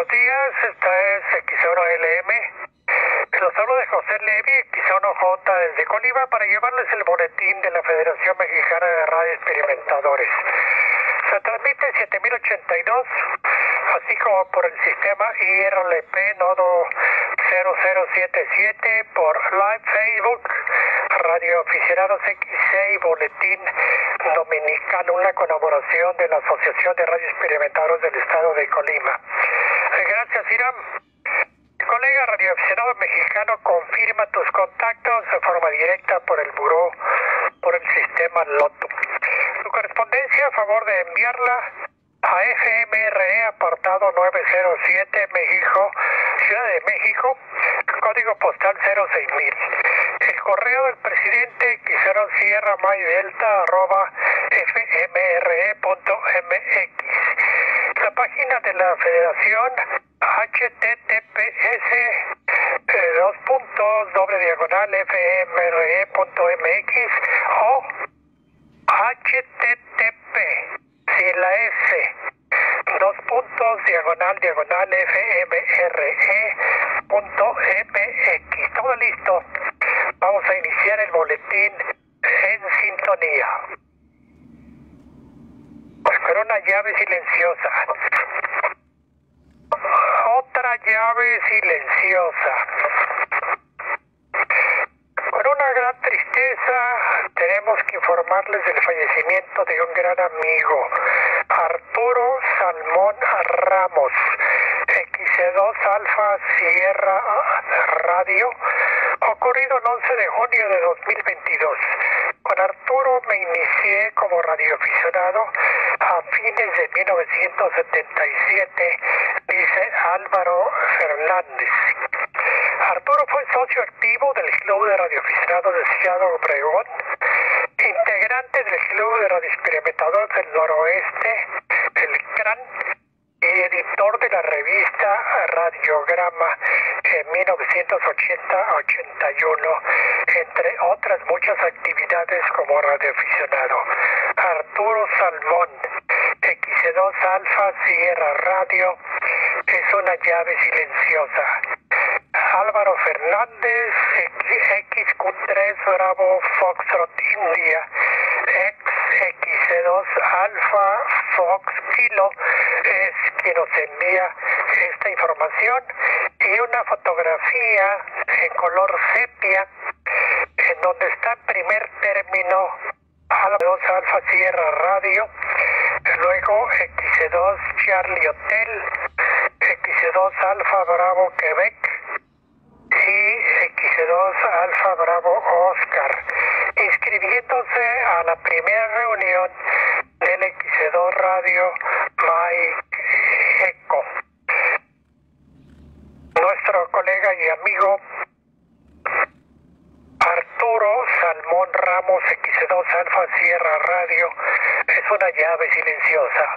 días, esta es X1LM. Los hablo de José Levi, X1J desde Colima, para llevarles el boletín de la Federación Mexicana de Radio Experimentadores. Se transmite 7082, así como por el sistema IRLP Nodo 0077, por Live Facebook, Radio Aficionados X6, Boletín Dominical, una colaboración de la Asociación de Radio Experimentadores del Estado de Colima. Gracias, Irán. Colega radioaficionado mexicano, confirma tus contactos de forma directa por el buró, por el sistema LOTO. Su correspondencia, a favor de enviarla a FMRE, apartado 907, México, Ciudad de México, código postal 06000. El correo del presidente, Quisero Sierra May Delta, @fmre.mx. La página de la Federación, https://fmre.mx o http sin la s /fmre.mx. Todo listo. Vamos a iniciar el boletín en sintonía. Pues con una llave silenciosa. Otra llave silenciosa. Con una gran tristeza tenemos que informarles del fallecimiento de un gran amigo, Arturo Salmón Ramos, X2 Alfa Sierra Radio, ocurrido el 11 de junio de 2022. Con Arturo me inicié como radioaficionado a fines de 1977, dice Álvaro Fernández. Arturo fue socio activo del Club de Radioaficionados de Ciudad Obregón, integrante del Club de Radioexperimentadores del Noroeste, el CRAN, y editor de la revista Radiograma en 1980-81, entre otras muchas actividades como radioaficionado. Arturo Salmón, X2 Alfa Sierra Radio, es una llave silenciosa. Álvaro Fernández, XQ3 Bravo Foxtrot India, X2 Alfa Fox Kilo, es quien nos envía esta información, y una fotografía en color sepia en donde está en primer término Álvaro Alfa Sierra Radio, luego X2 Charlie Hotel, X2 Alfa Bravo Quebec y X2 Alfa Bravo Oscar, inscribiéndose a la primera reunión del X2 Radio Mike Eco. Nuestro colega y amigo Arturo Salmón Ramos, X2 Alfa Sierra Radio, es una llave silenciosa.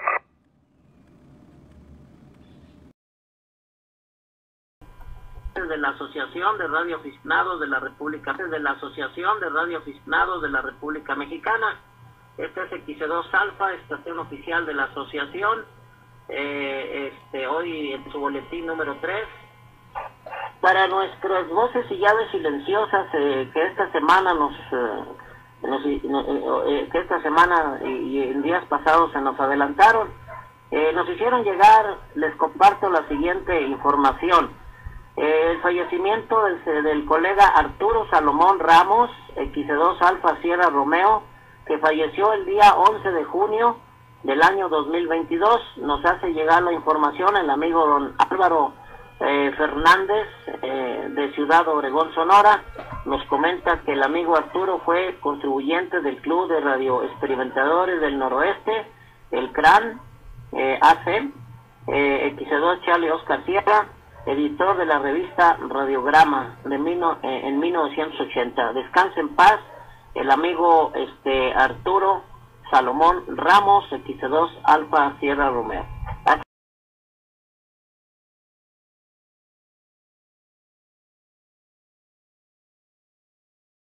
De la Asociación de Radioaficionados de la República, de la Asociación de Radioaficionados de la República Mexicana. Este es X2 Alfa, estación oficial de la asociación. Hoy en su boletín número 3. Para nuestras voces y llaves silenciosas que esta semana que esta semana y en días pasados se nos adelantaron, nos hicieron llegar, les comparto la siguiente información. El fallecimiento del colega Arturo Salomón Ramos, X2 Alfa Sierra Romeo, que falleció el día 11 de junio del año 2022. Nos hace llegar la información el amigo don Álvaro Fernández, de Ciudad Obregón, Sonora. Nos comenta que el amigo Arturo fue contribuyente del Club de Radioexperimentadores del Noroeste, el CRAN, AC, X2 Charlie Oscar Sierra, editor de la revista Radiograma en 1980. Descanse en paz el amigo Arturo Salomón Ramos, X2 Alfa Sierra Romeo.